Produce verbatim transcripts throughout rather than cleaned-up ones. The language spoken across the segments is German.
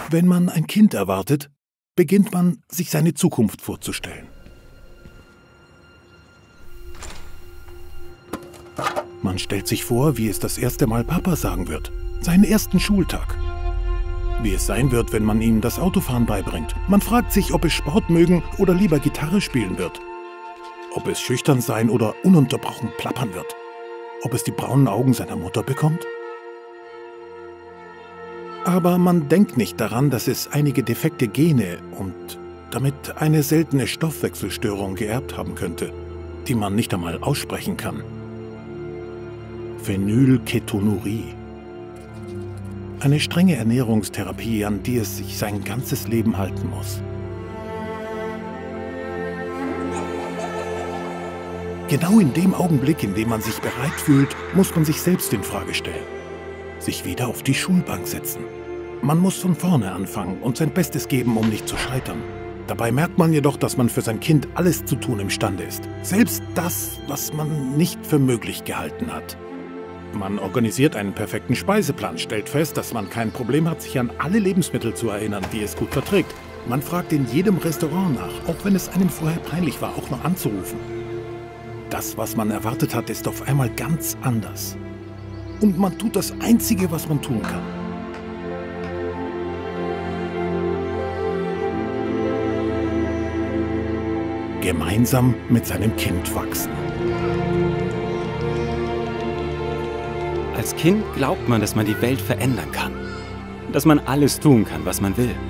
Wenn man ein Kind erwartet, beginnt man, sich seine Zukunft vorzustellen. Man stellt sich vor, wie es das erste Mal Papa sagen wird, seinen ersten Schultag. Wie es sein wird, wenn man ihm das Autofahren beibringt. Man fragt sich, ob es Sport mögen oder lieber Gitarre spielen wird. Ob es schüchtern sein oder ununterbrochen plappern wird. Ob es die braunen Augen seiner Mutter bekommt. Aber man denkt nicht daran, dass es einige defekte Gene und damit eine seltene Stoffwechselstörung geerbt haben könnte, die man nicht einmal aussprechen kann. Phenylketonurie. Eine strenge Ernährungstherapie, an die es sich sein ganzes Leben halten muss. Genau in dem Augenblick, in dem man sich bereit fühlt, muss man sich selbst in Frage stellen. Sich wieder auf die Schulbank setzen. Man muss von vorne anfangen und sein Bestes geben, um nicht zu scheitern. Dabei merkt man jedoch, dass man für sein Kind alles zu tun imstande ist. Selbst das, was man nicht für möglich gehalten hat. Man organisiert einen perfekten Speiseplan, stellt fest, dass man kein Problem hat, sich an alle Lebensmittel zu erinnern, die es gut verträgt. Man fragt in jedem Restaurant nach, auch wenn es einem vorher peinlich war, auch noch anzurufen. Das, was man erwartet hat, ist auf einmal ganz anders. Und man tut das Einzige, was man tun kann. Gemeinsam mit seinem Kind wachsen. Als Kind glaubt man, dass man die Welt verändern kann. Dass man alles tun kann, was man will.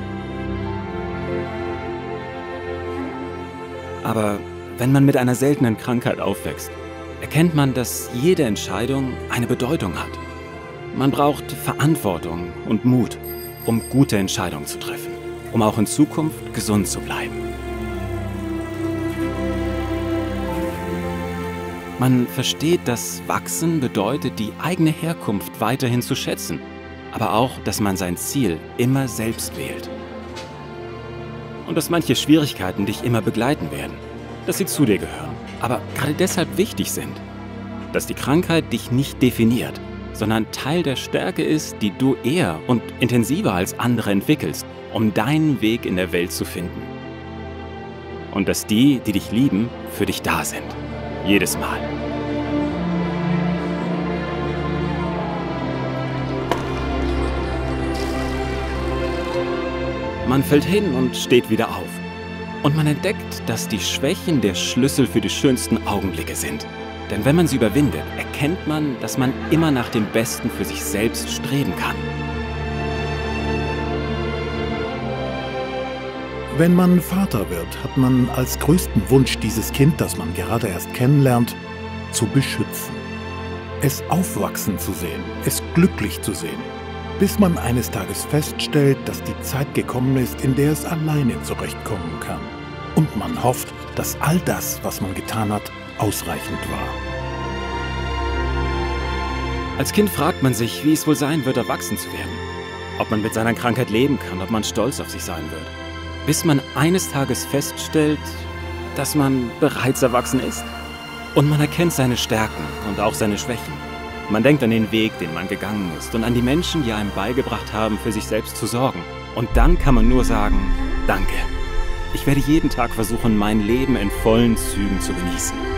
Aber wenn man mit einer seltenen Krankheit aufwächst, erkennt man, dass jede Entscheidung eine Bedeutung hat. Man braucht Verantwortung und Mut, um gute Entscheidungen zu treffen, um auch in Zukunft gesund zu bleiben. Man versteht, dass Wachsen bedeutet, die eigene Herkunft weiterhin zu schätzen, aber auch, dass man sein Ziel immer selbst wählt. Und dass manche Schwierigkeiten dich immer begleiten werden, dass sie zu dir gehören, aber gerade deshalb wichtig sind. Dass die Krankheit dich nicht definiert, sondern Teil der Stärke ist, die du eher und intensiver als andere entwickelst, um deinen Weg in der Welt zu finden. Und dass die, die dich lieben, für dich da sind. Jedes Mal. Man fällt hin und steht wieder auf. Und man entdeckt, dass die Schwächen der Schlüssel für die schönsten Augenblicke sind. Denn wenn man sie überwindet, erkennt man, dass man immer nach dem Besten für sich selbst streben kann. Wenn man Vater wird, hat man als größten Wunsch, dieses Kind, das man gerade erst kennenlernt, zu beschützen. Es aufwachsen zu sehen, es glücklich zu sehen, bis man eines Tages feststellt, dass die Zeit gekommen ist, in der es alleine zurechtkommen kann. Und man hofft, dass all das, was man getan hat, ausreichend war. Als Kind fragt man sich, wie es wohl sein wird, erwachsen zu werden. Ob man mit seiner Krankheit leben kann, ob man stolz auf sich sein wird. Bis man eines Tages feststellt, dass man bereits erwachsen ist. Und man erkennt seine Stärken und auch seine Schwächen. Man denkt an den Weg, den man gegangen ist und an die Menschen, die einem beigebracht haben, für sich selbst zu sorgen. Und dann kann man nur sagen, danke. Ich werde jeden Tag versuchen, mein Leben in vollen Zügen zu genießen.